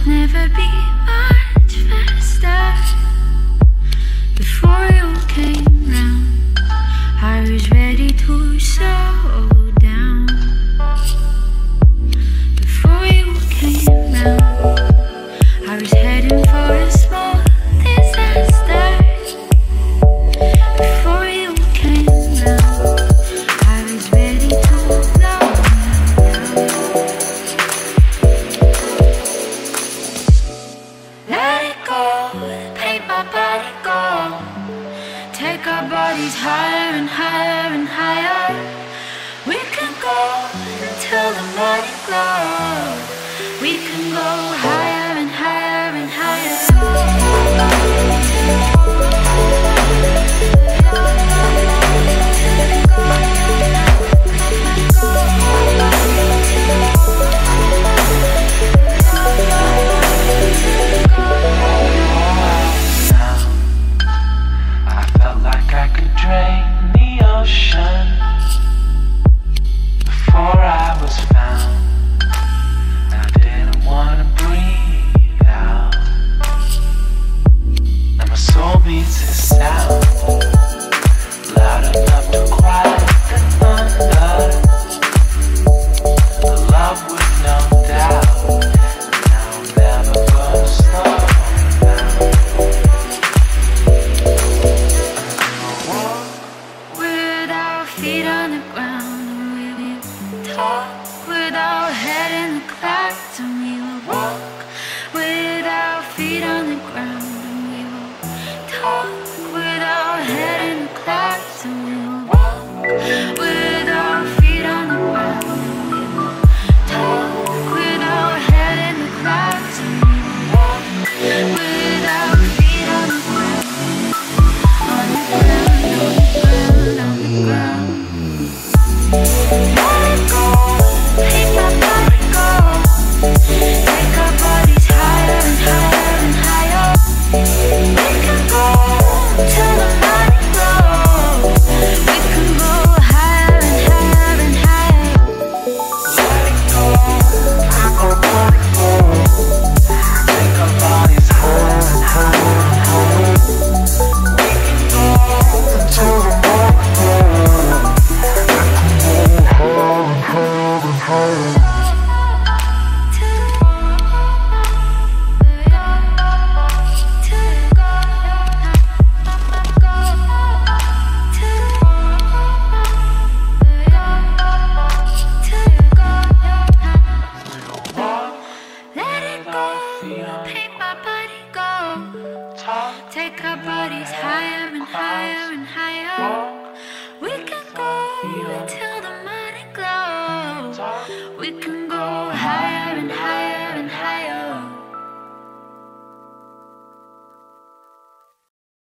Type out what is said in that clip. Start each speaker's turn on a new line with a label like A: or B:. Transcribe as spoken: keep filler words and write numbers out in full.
A: could never be much faster. Before you came round, I was ready to slow down. Before you came round, I was heading for a small disaster. Before you came round, I was ready to blow. Let it go, paint my body gold. Take our bodies higher and higher and higher. We can go until the morning glow. We can go higher and higher and higher.
B: I felt like I could drain the ocean before I was found. I didn't wanna breathe out. Now my soul beats this sound loud enough to quiet the thunder. A love with no doubt. Now I'm never gonna slow down.
A: With our feet on the ground, and we will talk. With our head in the clouds, and we will walk. With our feet on the ground, and we will talk. With our head in the clouds, and we will walk. With our feet on the ground, and we will talk. With our head in the clouds, and we will walk. With our feet on the ground, on the ground, on the ground, on the ground. Let it go, make my body go. Take our bodies higher and higher and higher. We can go till the morning glow. We can go higher and higher and higher.
B: Let it go, take our body go. Take our bodies higher and higher and higher. We can go until the morning glow. We can go higher and higher and higher.
A: Let it go, paint my body gold. Take our bodies higher and higher and higher. We can go until the morning glow. We can go